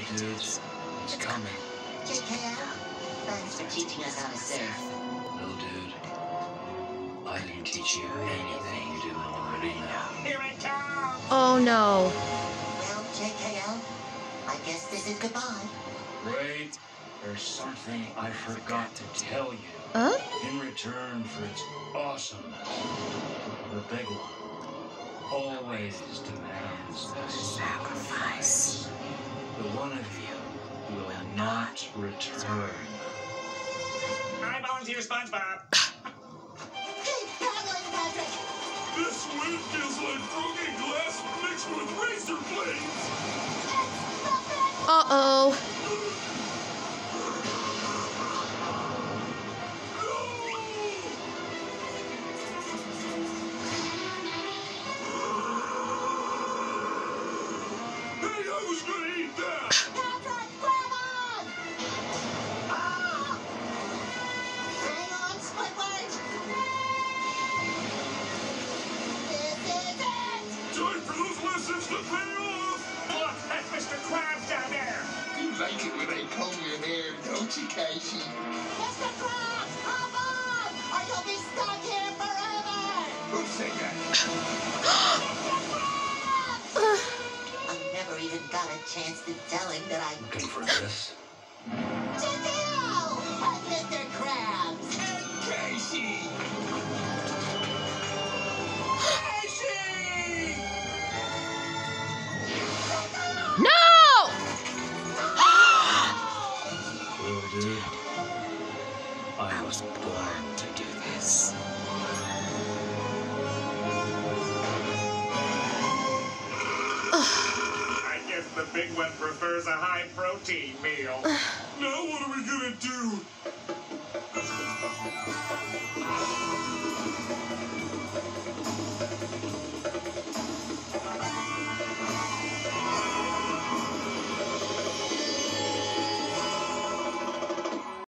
dudes. It's coming. JKL, thanks for teaching us how to surf. Little dude, I didn't teach you anything you didn't already know. Here it comes! Oh no. Well, JKL, I guess this is goodbye. Wait, there's something I forgot to tell you. Huh? In return for its awesomeness, the big one always demands a sacrifice. The one of you will not return. I volunteer SpongeBob. Keep paddling, Patrick! This wind feels like broken glass mixed with razor blades! Uh-oh. Hey, I was gonna eat that! Patrick, grab on! Ah! Hang on, Squidward! This is it! Time for those lessons to pay off! Look, that's Mr. Krabs down there. You like it when I comb your hair, don't you, Casey? Mr. Krabs, come on! Or you'll be stuck here forever! Who said that? I never even got a chance to tell him that I... Looking for this? JKL! Mr. Krabs! And Casey! Casey! No! Little dude, I was born to do this. I guess the big one prefers a high protein meal.